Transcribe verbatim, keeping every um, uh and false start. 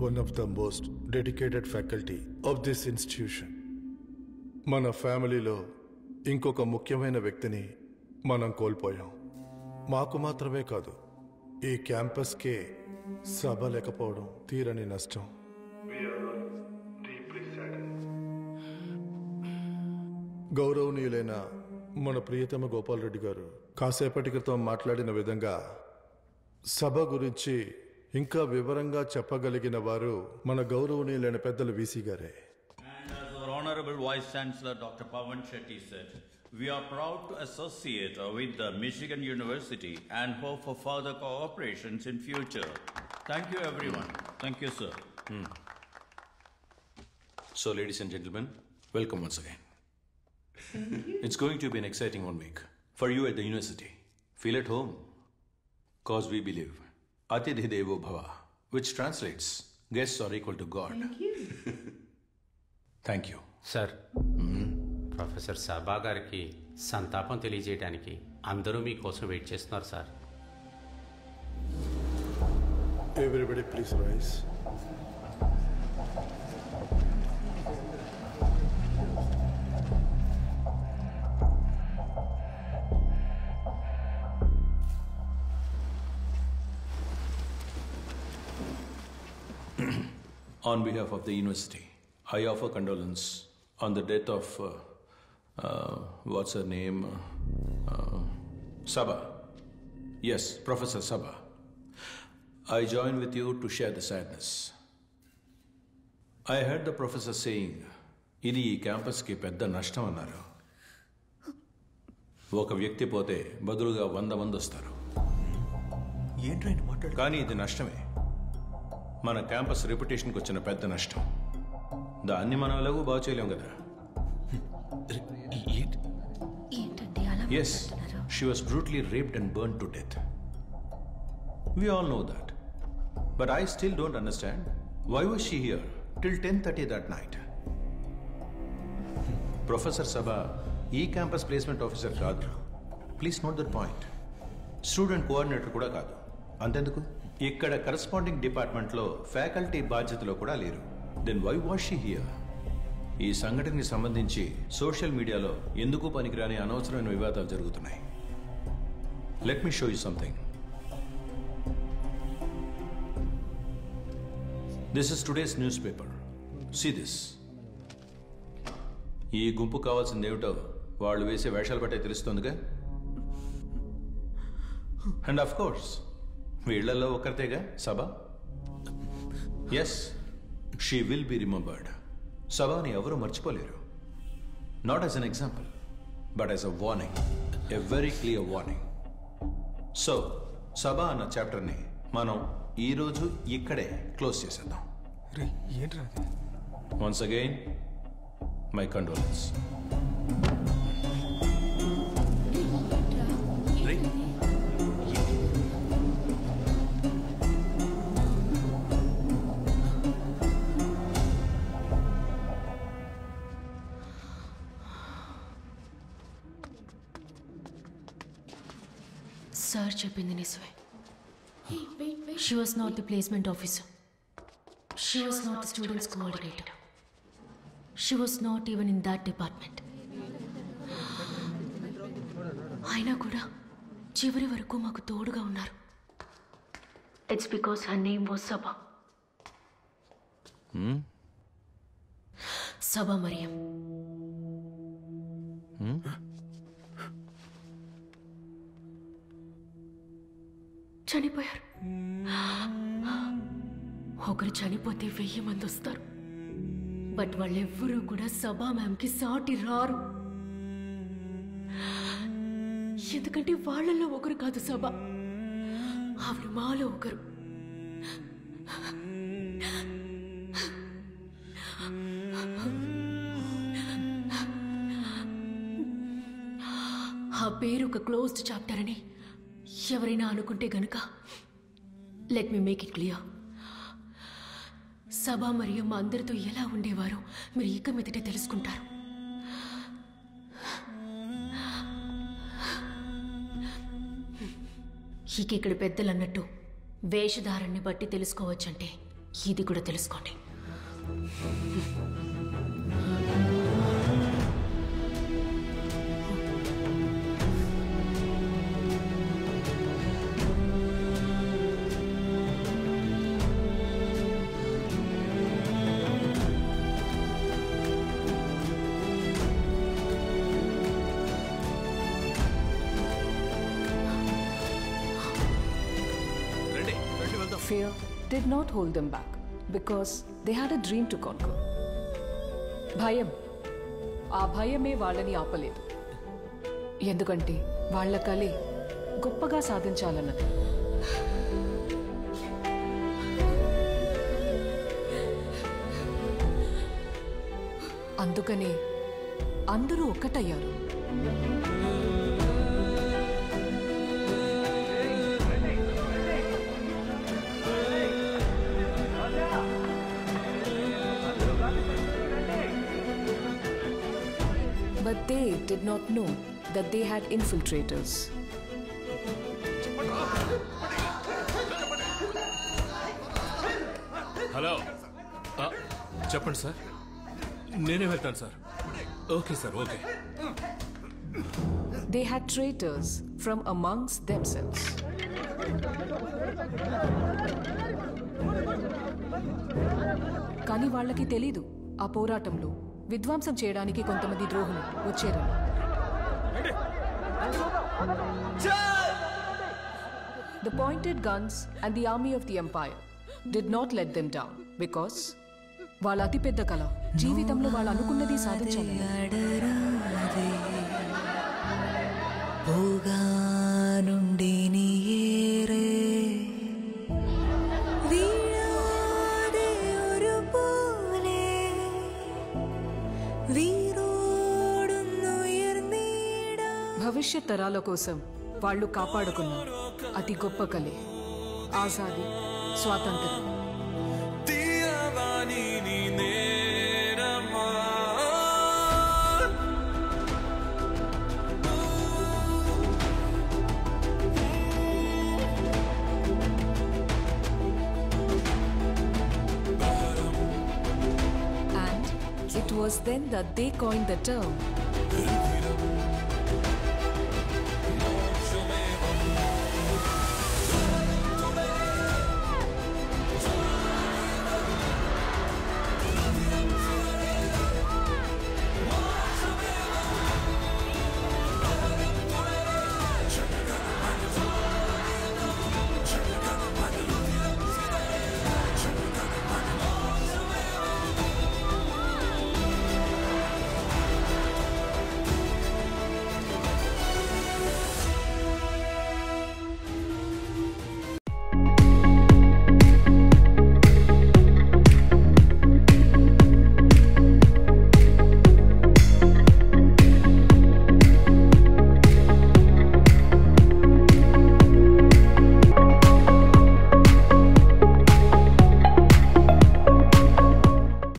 one of the most dedicated faculty of this institution. మన ఫ్యామిలీలో ఇంకొక ముఖ్యమైన వ్యక్తిని మనం కోల్పోయాం. మాకు మాత్రమే కాదు, ఈ క్యాంపస్కే సభ లేకపోవడం తీరని నష్టం. గౌరవనీయులైన మన ప్రియతమ గోపాల్ రెడ్డి గారు కాసేపటి క్రితం మాట్లాడిన విధంగా సభ గురించి ఇంకా వివరంగా చెప్పగలిగిన వారు మన గౌరవనీయులైన పెద్దలు వీసీ గారే. And as our Honorable Vice Chancellor Doctor Pawan Shetty said, we are proud to associate with the Michigan University and hope for further cooperations in future. Thank you everyone. Thank you, sir. Hmm. So ladies and gentlemen, welcome once again. It's going to be an exciting one week for you at the university. Feel at home, cause we believe Atidhi Devo Bhava, which translates guests are equal to God. Thank you. Thank you. Sir, professor Sabha గారికి సంతాపం తెలియజేయడానికి అందరూ మీకోసం wait చేస్తున్నారు sir. Everybody please rise. On behalf of the university, I offer condolence on the death of, uh, uh, what's her name? Uh, Sabha. Yes, Professor Sabha. I join with you to share the sadness. I heard the professor saying, ఇది ఈ క్యాంపస్కి పెద్ద నష్టం అన్నారు. ఒక వ్యక్తి పోతే బదులుగా వంద మంది వస్తారు. కానీ ఇది నష్టమే. మన క్యాంపస్ రెప్యుటేషన్కి వచ్చిన పెద్ద నష్టం. దాన్ని మనం ఎలాగూ బాగు చేయలేం కదా. Yes, she was brutally raped and burn to death. We all know that. But I still don't understand why was she here till ten thirty that night. Professor Sabha, ఈ క్యాంపస్ ప్లేస్మెంట్ ఆఫీసర్ కాదు. Please note that point. Student coordinator కూడా కాదు. అంతెందుకు, ఇక్కడ corresponding డిపార్ట్మెంట్లో faculty బాధ్యతలో కూడా లేరు. Then why was she here? ఈ సంఘటనకి సంబంధించి సోషల్ మీడియాలో ఎందుకు పనికిరాని అనవసరమైన వివాదాలు జరుగుతున్నాయి. Let me show you something. This is today's newspaper. See this. ఈ గుంపు కావాల్సింది ఏమిటో వాళ్ళు వేసే వేషాలు బట్టే తెలుస్తుందిగా. అండ్ ఆఫ్ కోర్స్ వీళ్లలో ఒకరితేగా Sabha. Yes, she will be remembered. సభని ఎవరు మర్చిపోలేరు. Not as an example, but as a warning, a very clear warning. So Sabha అన్న చాప్టర్ని మనం ఈరోజు ఇక్కడే క్లోజ్ చేసేద్దాం. Once again my condolence. Sir చెప్పింది నిజమే. She was not the placement officer. She was not the students coordinator. She was not even in that department. అయినా కూడా చివరి వరకు మాకు తోడుగా ఉన్నారు. It's because her name was Sabha. Hmm? Sabha Mariam. Hmm? చనిపోయారు. ఒకరు చనిపోతే వెయ్యి మంది వస్తారు. బట్ వాళ్ళెవ్వరూ కూడా సభా మ్యామ్కి సాటి రారు. ఎందుకంటే వాళ్ళల్లో ఒకరు కాదు సభ, ఆవిడ మాలో ఒకరు. ఆ పేరు ఒక క్లోజ్డ్ చాప్టర్ అని ఎవరైనా అనుకుంటే గనుక let me make it clear. Sabha మరియు మా అందరితో ఎలా ఉండేవారో మీరు ఇక మీదటే తెలుసుకుంటారు. ఇక ఇక్కడ పెద్దలు అన్నట్టు వేషధారాన్ని బట్టి తెలుసుకోవచ్చంటే ఇది కూడా తెలుసుకోండి. Fear did not hold them back because they had a dream to conquer. భయం ఆ భయమే వాళ్ళని ఆపలేదు. ఎందుకంటే వాళ్ళ కలే గొప్పగా సాధించాలన్నది. అందుకనే అందరూ ఒక్కటయ్యారు. But they did not know that they had infiltrators. Hello చెప్పండి సార్. నేనే వెళ్తాను sir. Okay sir, okay. They had traitors from amongst themselves. కానీ వాళ్ళకి తెలీదు ఆ పోరాటంలో విధ్వంసం చేయడానికి కొంతమంది ద్రోహులు వచ్చారని. The pointed guns and the army of the empire did not let them down because వాళ్ళ అతిపెద్ద కళ జీవితంలో వాళ్ళు అనుకున్నది సాధించాలి. భవిష్యత్ తరాల కోసం వాళ్ళు కాపాడుకున్న అతి గొప్ప కళే ఆజాదీ, స్వాతంత్ర్యం. And it was then that they coined the term